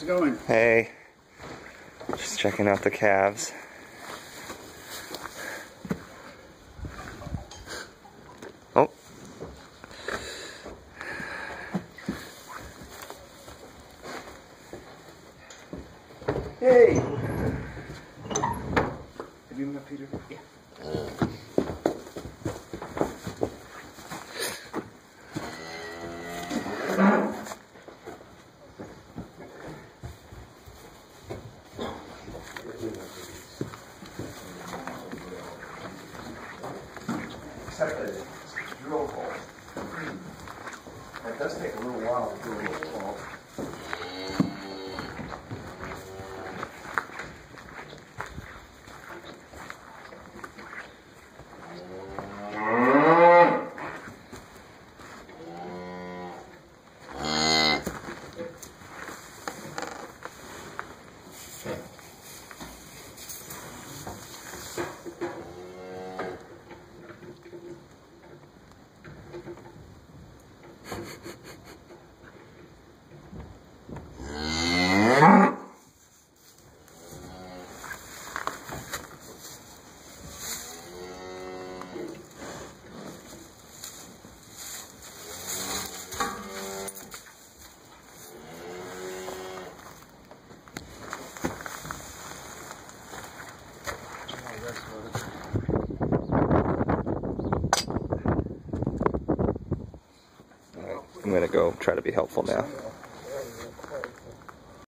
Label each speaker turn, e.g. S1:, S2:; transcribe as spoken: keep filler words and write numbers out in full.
S1: it going?
S2: Hey. Just checking out the calves. Oh.
S1: Hey! Have you met Peter? Yeah. Except that it's drill hole. It does take a little while to drill a little hole.
S2: I'm gonna go try to be helpful now.